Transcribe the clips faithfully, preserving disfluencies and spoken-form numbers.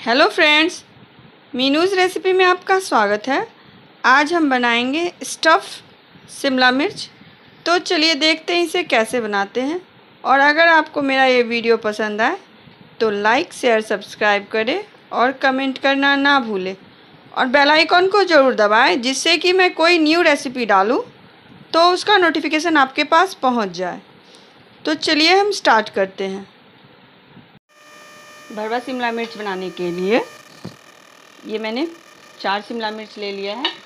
Hello friends, Meenu's recipe में आपका स्वागत है। आज हम बनाएंगे स्टफ़ शिमला मिर्च। तो चलिए देखते हैं इसे कैसे बनाते हैं। और अगर आपको मेरा ये वीडियो पसंद आए तो लाइक शेयर सब्सक्राइब करें और कमेंट करना ना भूलें और बेल आइकॉन को ज़रूर दबाएं, जिससे कि मैं कोई न्यू रेसिपी डालूं तो उसका नोटिफिकेशन आपके पास पहुंच जाए। तो चलिए हम स्टार्ट करते हैं। भरवा शिमला मिर्च बनाने के लिए ये मैंने चार शिमला मिर्च ले लिया है।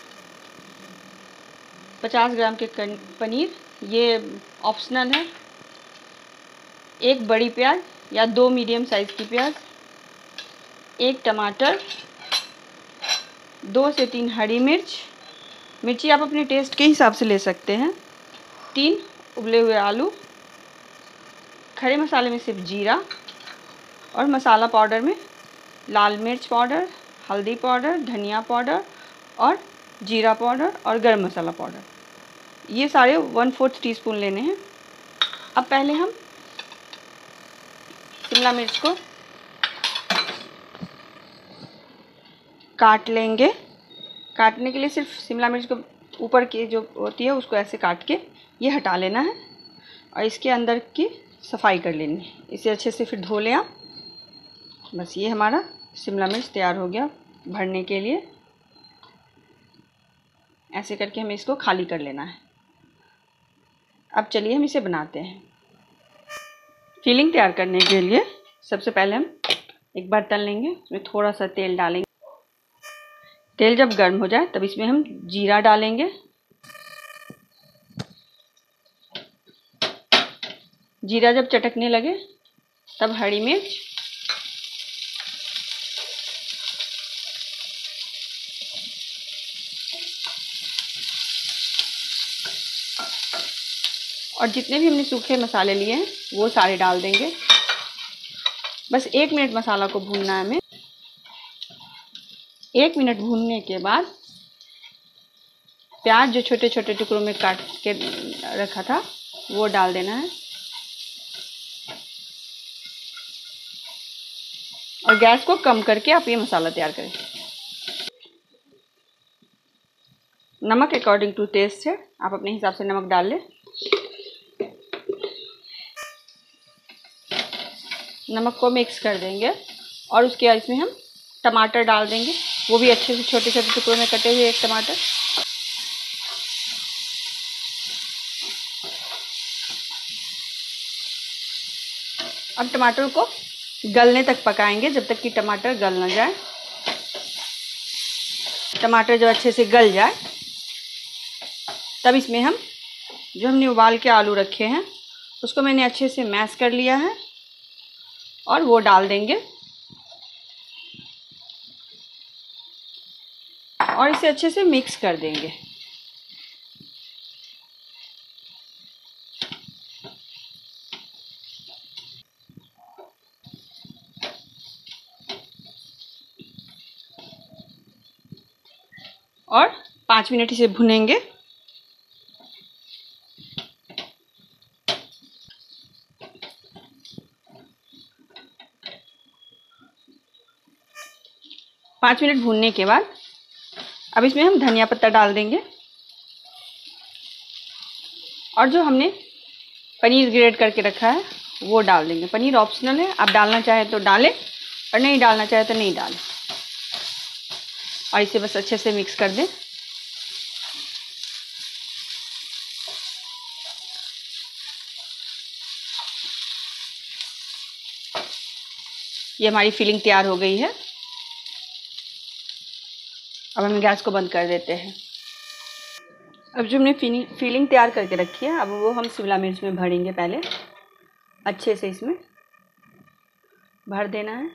पचास ग्राम के पनीर, ये ऑप्शनल है। एक बड़ी प्याज या दो मीडियम साइज़ की प्याज, एक टमाटर, दो से तीन हरी मिर्च, मिर्ची आप अपने टेस्ट के हिसाब से ले सकते हैं, तीन उबले हुए आलू, खड़े मसाले में सिर्फ जीरा और मसाला पाउडर में लाल मिर्च पाउडर, हल्दी पाउडर, धनिया पाउडर और जीरा पाउडर और गरम मसाला पाउडर, ये सारे वन फोर्थ टी स्पून लेने हैं। अब पहले हम शिमला मिर्च को काट लेंगे। काटने के लिए सिर्फ शिमला मिर्च को ऊपर की जो होती है उसको ऐसे काट के ये हटा लेना है और इसके अंदर की सफाई कर लेनी है। इसे अच्छे से फिर धो लें आप। बस ये हमारा शिमला मिर्च तैयार हो गया भरने के लिए। ऐसे करके हमें इसको खाली कर लेना है। अब चलिए हम इसे बनाते हैं। फिलिंग तैयार करने के लिए सबसे पहले हम एक बर्तन लेंगे, उसमें थोड़ा सा तेल डालेंगे। तेल जब गर्म हो जाए तब इसमें हम जीरा डालेंगे। जीरा जब चटकने लगे तब हरी मिर्च, और जितने भी हमने सूखे मसाले लिए हैं वो सारे डाल देंगे। बस एक मिनट मसाला को भूनना है हमें। एक मिनट भूनने के बाद प्याज जो छोटे छोटे टुकड़ों में काट के रखा था वो डाल देना है और गैस को कम करके आप ये मसाला तैयार करें। नमक अकॉर्डिंग टू टेस्ट है, आप अपने हिसाब से नमक डाल लें। नमक को मिक्स कर देंगे और उसके बाद इसमें हम टमाटर डाल देंगे, वो भी अच्छे से छोटे छोटे टुकड़ों में कटे हुए एक टमाटर। अब टमाटर को गलने तक पकाएंगे, जब तक कि टमाटर गल ना जाए। टमाटर जब अच्छे से गल जाए तब इसमें हम जो हमने उबाल के आलू रखे हैं उसको मैंने अच्छे से मैश कर लिया है और वो डाल देंगे और इसे अच्छे से मिक्स कर देंगे। और पाँच मिनट इसे भुनेंगे। पाँच मिनट भूनने के बाद अब इसमें हम धनिया पत्ता डाल देंगे और जो हमने पनीर ग्रेट करके रखा है वो डाल देंगे। पनीर ऑप्शनल है, आप डालना चाहें तो डालें और नहीं डालना चाहें तो नहीं डालें। और इसे बस अच्छे से मिक्स कर दें। ये हमारी फिलिंग तैयार हो गई है। अब हम गैस को बंद कर देते हैं। अब जो हमने फिलिंग तैयार करके रखी है अब वो हम शिमला मिर्च में भरेंगे। पहले अच्छे से इसमें भर देना है।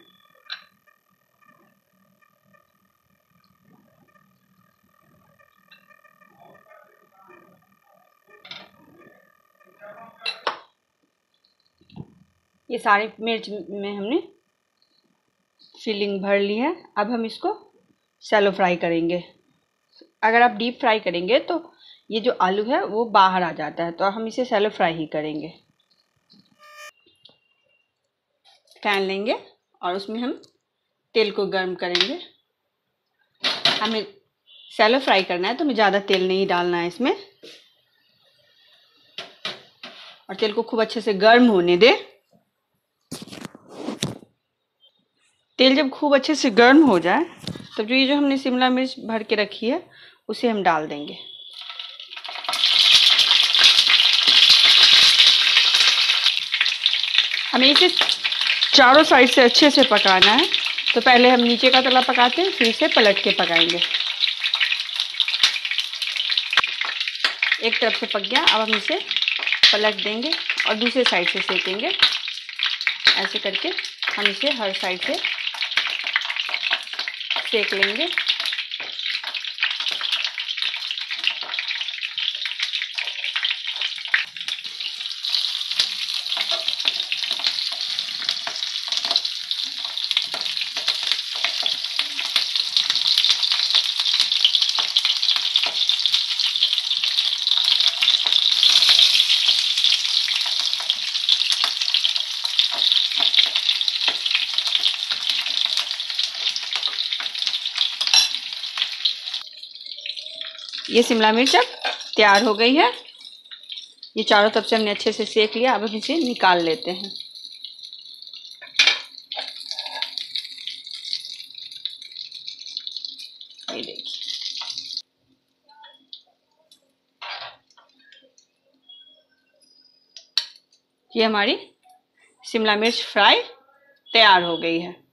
ये सारी मिर्च में हमने फिलिंग भर ली है। अब हम इसको शैलो फ्राई करेंगे। अगर आप डीप फ्राई करेंगे तो ये जो आलू है वो बाहर आ जाता है, तो हम इसे शैलो फ्राई ही करेंगे। पैन लेंगे और उसमें हम तेल को गर्म करेंगे। हमें शैलो फ्राई करना है तो हमें ज़्यादा तेल नहीं डालना है इसमें। और तेल को खूब अच्छे से गर्म होने दे। तेल जब खूब अच्छे से गर्म हो जाए तब जो ये जो हमने शिमला मिर्च भर के रखी है उसे हम डाल देंगे। हमें इसे चारों साइड से अच्छे से पकाना है। तो पहले हम नीचे का तला पकाते हैं, फिर इसे पलट के पकाएंगे। एक तरफ से पक गया, अब हम इसे पलट देंगे और दूसरे साइड से सेकेंगे। ऐसे करके हम इसे हर साइड से सेक लेंगे। ये शिमला मिर्च अब तैयार हो गई है। ये चारों तरफ से हमने अच्छे से सेक लिया। अब हम इसे निकाल लेते हैं। ये देखिए, ये हमारी शिमला मिर्च फ्राई तैयार हो गई है।